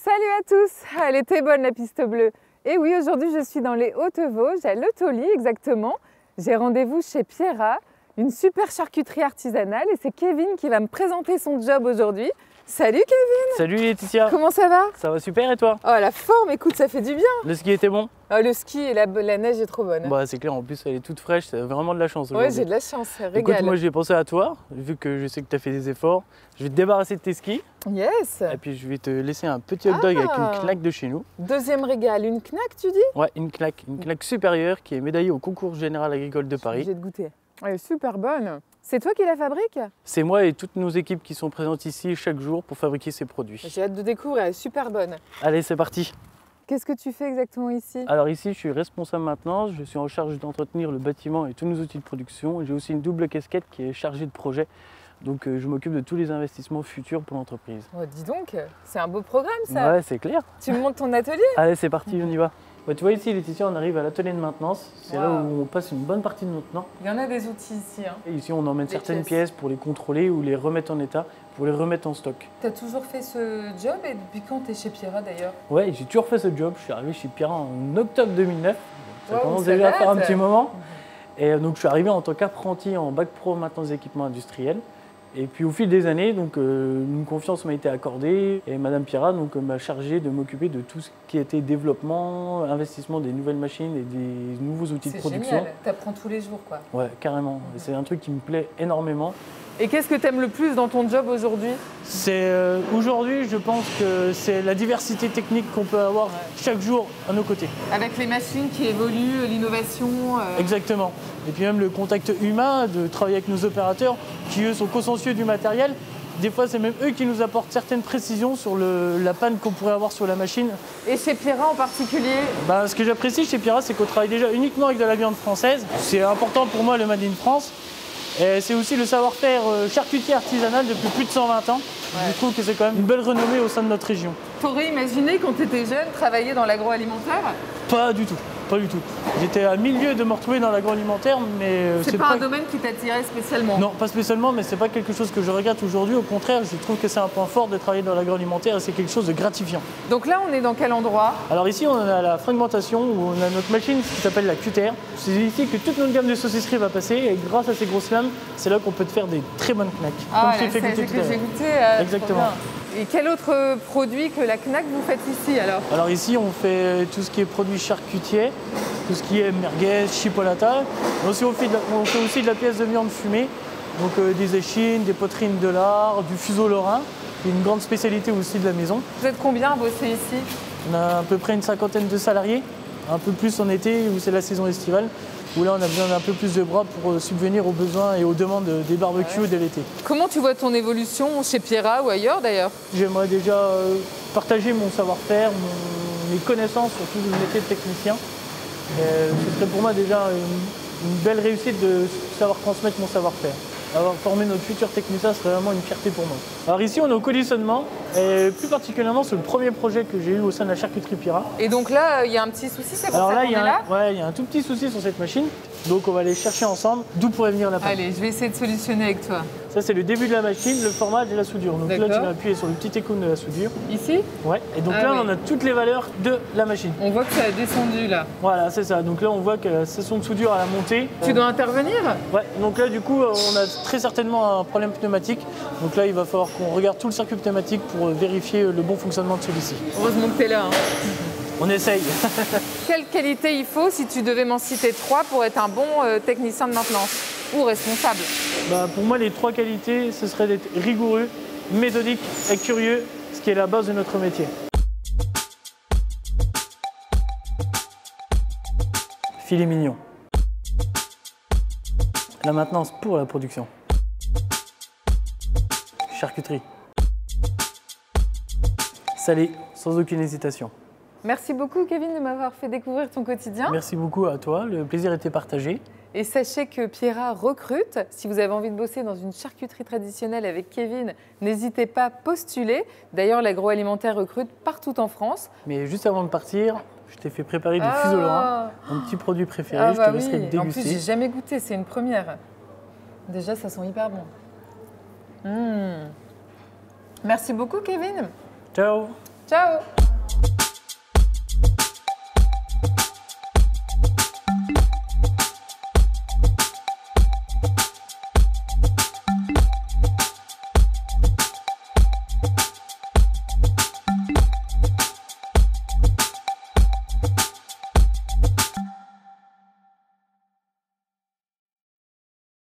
Salut à tous. Elle était bonne la piste bleue. Et oui, aujourd'hui je suis dans les Hautes-Vosges, à Le Taulier exactement. J'ai rendez-vous chez Pierrat, une super charcuterie artisanale, et c'est Kevin qui va me présenter son job aujourd'hui. Salut Kevin. Salut Laetitia. Comment ça va? Ça va super et toi? Oh la forme, écoute, ça fait du bien. Le ski était bon? Oh, le ski et la neige est trop bonne. Bah c'est clair, en plus elle est toute fraîche, c'est vraiment de la chance Ouais, aujourd'hui. j'ai de la chance, régale. Écoute, moi j'ai pensé à toi, vu que je sais que tu as fait des efforts. Je vais te débarrasser de tes skis. Yes. Et puis je vais te laisser un petit hot dog avec une knack de chez nous. Deuxième régal, une knack tu dis? Ouais, une knack supérieure qui est médaillée au concours général agricole de Paris. J'ai de goûter. Elle est super bonne. C'est toi qui la fabrique? C'est moi et toutes nos équipes qui sont présentes ici chaque jour pour fabriquer ces produits. J'ai hâte de découvrir, elle est super bonne. Allez, c'est parti. Qu'est-ce que tu fais exactement ici? Alors ici, je suis responsable maintenance, je suis en charge d'entretenir le bâtiment et tous nos outils de production. J'ai aussi une double casquette qui est chargée de projet. Donc je m'occupe de tous les investissements futurs pour l'entreprise. Oh, dis donc, c'est un beau programme ça. Ouais, c'est clair. Tu me montres ton atelier? Allez, c'est parti, on y va. Ouais, tu vois ici, Laetitia, on arrive à l'atelier de maintenance. C'est là Wow. où on passe une bonne partie de notre temps. Il y en a des outils ici. Hein. Et ici, on emmène Des certaines pièces pour les contrôler ou les remettre en état, pour les remettre en stock. Tu as toujours fait ce job et depuis quand tu es chez Pierrat d'ailleurs? Ouais, j'ai toujours fait ce job. Je suis arrivé chez Pierrat en octobre 2009. Ça Wow, commence ça déjà à date. faire un petit moment. Et donc, je suis arrivé en tant qu'apprenti en bac pro maintenance des équipements industriels. Et puis au fil des années, donc, une confiance m'a été accordée et Madame Pierrat m'a chargé de m'occuper de tout ce qui était développement, investissement des nouvelles machines et des nouveaux outils de production. C'est génial, tu apprends tous les jours quoi. Ouais, carrément. C'est un truc qui me plaît énormément. Et qu'est-ce que tu aimes le plus dans ton job aujourd'hui? C'est aujourd'hui, je pense que c'est la diversité technique qu'on peut avoir chaque jour à nos côtés. Avec les machines qui évoluent, l'innovation. Exactement. Et puis même le contact humain, de travailler avec nos opérateurs qui eux sont consciencieux du matériel. Des fois, c'est même eux qui nous apportent certaines précisions sur la panne qu'on pourrait avoir sur la machine. Et chez Pierrat en particulier? Ce que j'apprécie chez Pierrat, c'est qu'on travaille déjà uniquement avec de la viande française. C'est important pour moi le Made in France. Et c'est aussi le savoir-faire charcutier artisanal depuis plus de 120 ans. Ouais. Je trouve que c'est quand même une belle renommée au sein de notre région. T'aurais imaginé quand tu étais jeune travailler dans l'agroalimentaire? Pas du tout. Pas du tout. J'étais à milieu de me retrouver dans l'agroalimentaire, mais c'est pas un domaine qui t'attirait spécialement? Non, pas spécialement, mais c'est pas quelque chose que je regrette aujourd'hui. Au contraire, je trouve que c'est un point fort de travailler dans l'agroalimentaire et c'est quelque chose de gratifiant. Donc là, on est dans quel endroit? Alors ici, on a la fragmentation où on a notre machine qui s'appelle la cutter. C'est ici que toute notre gamme de saucisserie va passer et grâce à ces grosses lames, c'est là qu'on peut te faire des très bonnes knacks. Ah, c'est que j'ai goûté. Exactement. Et quel autre produit que la knack vous faites ici alors? Alors ici on fait tout ce qui est produits charcutiers, tout ce qui est merguez, chipolata. On fait aussi de la pièce de viande fumée, donc des échines, des poitrines de lard, du fuseau lorrain, qui est une grande spécialité aussi de la maison. Vous êtes combien à bosser ici? On a à peu près une cinquantaine de salariés, un peu plus en été où c'est la saison estivale, où là on a besoin d'un peu plus de bras pour subvenir aux besoins et aux demandes des barbecues de l'été. Comment tu vois ton évolution chez Pierrat ou ailleurs d'ailleurs? J'aimerais déjà partager mon savoir-faire, mes connaissances sur tout le métier de technicien. Ce serait pour moi déjà une belle réussite de savoir transmettre mon savoir-faire. Avoir formé notre futur technicien serait vraiment une fierté pour moi. Alors ici on est au conditionnement et plus particulièrement c'est le premier projet que j'ai eu au sein de la charcuterie Pierrat. Et donc là il y a un petit souci, c'est pour ça qu'on est là? Ouais, il y a un tout petit souci sur cette machine, donc on va aller chercher ensemble d'où pourrait venir la panne. Allez, je vais essayer de solutionner avec toi. Ça c'est le début de la machine, le formage et la soudure. Donc là tu vas appuyer sur le petit icône de la soudure. Ici? Ouais, et donc là on a toutes les valeurs de la machine. On voit que ça a descendu là. Voilà, c'est ça. Donc là on voit que la session de soudure à la montée. Tu dois intervenir? Ouais, donc là du coup on a très certainement un problème pneumatique. Donc là il va falloir qu'on regarde tout le circuit pneumatique pour vérifier le bon fonctionnement de celui-ci. Heureusement que tu es là. Hein. On essaye. Quelle qualité il faut si tu devais m'en citer 3 pour être un bon technicien de maintenance ou responsable? Pour moi les 3 qualités ce serait d'être rigoureux, méthodique et curieux, ce qui est la base de notre métier. Filet mignon. La maintenance pour la production. Charcuterie. Salé, sans aucune hésitation. Merci beaucoup Kevin de m'avoir fait découvrir ton quotidien. Merci beaucoup à toi, le plaisir était partagé. Et sachez que Pierrat recrute. Si vous avez envie de bosser dans une charcuterie traditionnelle avec Kevin, n'hésitez pas à postuler. D'ailleurs, l'agroalimentaire recrute partout en France. Mais juste avant de partir, je t'ai fait préparer du fuseau lorrain, mon petit produit préféré, je te laisserai le déguster. En plus, j'ai jamais goûté, c'est une première. Déjà, ça sent hyper bon. Merci beaucoup Kevin. Ciao. Ciao!